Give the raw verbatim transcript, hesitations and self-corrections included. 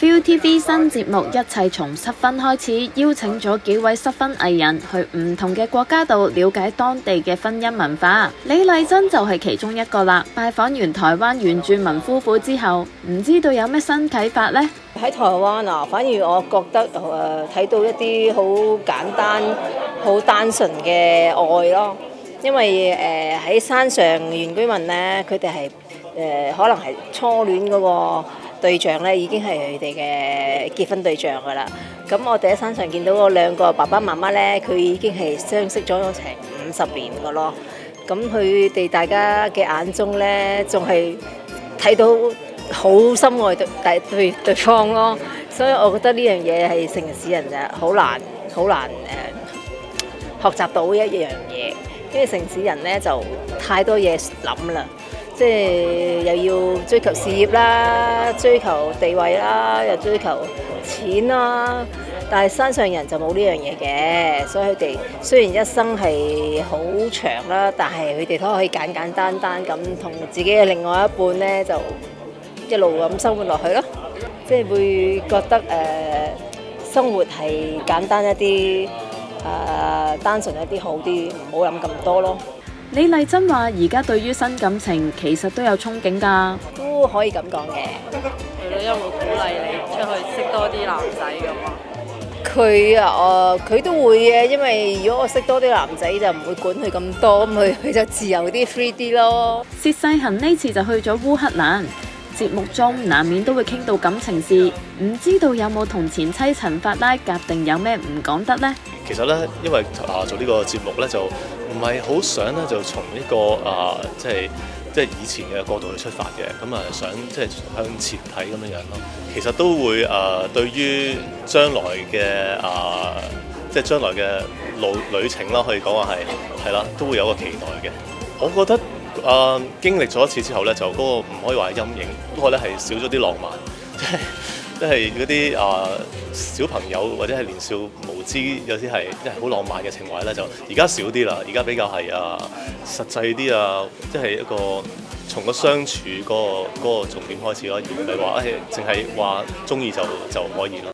ViuTV 新節目一切從失婚開始，邀請咗幾位失婚藝人去唔同嘅國家度了解當地嘅婚姻文化。李麗珍就係其中一個啦。拜訪完台灣原住民夫婦之後，唔知道有咩新啟發呢？ 喺台灣啊，反而我覺得誒睇、呃、到一啲好簡單、好單純嘅愛咯。因為誒喺、呃、山上原居民呢，佢哋係誒可能係初戀嗰個對象咧，已經係佢哋嘅結婚對象㗎啦。咁我哋喺山上見到嗰兩個爸爸媽媽咧，佢已經係相識咗成五十年㗎咯。咁佢哋大家嘅眼中咧，仲係睇到好深愛對對對對方咯。所以我覺得呢樣嘢係城市人就好難好難誒學習到一樣嘢，因為城市人咧就太多嘢諗啦。即係又要追求事業啦，追求地位啦，又追求錢啦。但係山上人就冇呢樣嘢嘅，所以佢哋雖然一生係好長啦，但係佢哋都可以簡簡單單咁同自己嘅另外一半呢，就一路咁生活落去咯。即係會覺得誒、呃、生活係簡單一啲，誒、呃、單純一啲好啲，唔好諗咁多咯。 李麗珍話：而家對於新感情其實都有憧憬㗎， 都可以咁講嘅。 佢哋有冇鼓勵你出去識多啲男仔咁啊？ 佢啊，誒，佢都會嘅，因為如果我識多啲男仔，就唔會管佢咁多，咁佢佢就自由啲 free 啲咯。 薛世恆呢次就去咗烏克蘭，節目中難免都會傾到感情事，唔知道有冇同前妻陳法拉夾定有咩唔講得呢？ 其實咧，因為啊做呢個節目咧，就唔係好想咧，就從呢個啊即係即係以前嘅角度去出發嘅，咁啊想即係向前睇咁樣樣咯。其實都會啊對於將來嘅啊即係將來嘅路旅程啦，可以講話係係啦，都會有個期待嘅。我覺得啊經歷咗一次之後咧，就嗰個唔可以話係陰影，不過咧係少咗啲浪漫，即係。即係嗰啲啊小朋友或者係年少無知，有啲係即係好浪漫嘅情懷咧，就而家少啲啦。而家比較係啊實際啲啊，即係一個從個相處嗰個嗰個重點開始咯，而唔係話誒淨係話中意就就可以咯。